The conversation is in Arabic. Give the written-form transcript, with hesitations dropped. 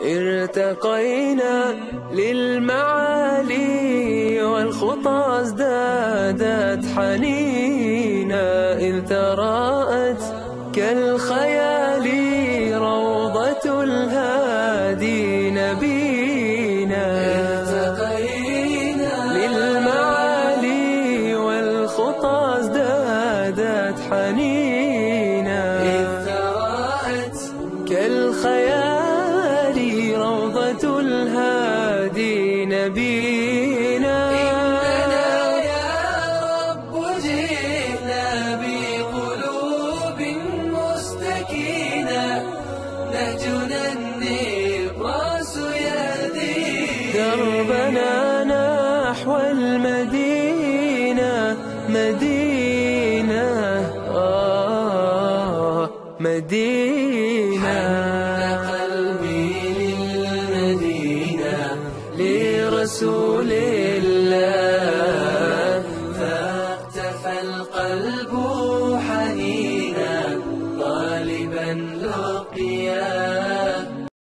ارتقينا للمعالي والخطى ازدادت حنينا، إذ تراءت كالخيال روضة الهادي نبينا. ارتقينا للمعالي والخطى ازدادت حنينا، إذ تراءت كالخيال روضة الهادي نبينا. إننا يا رب جئنا بقلوب مستكينة، نهجنا النبراس يهدي دربنا نحو المدينة. مدينة مدينة لرسول الله، فاقتفى القلب حنينا طالبا لقيا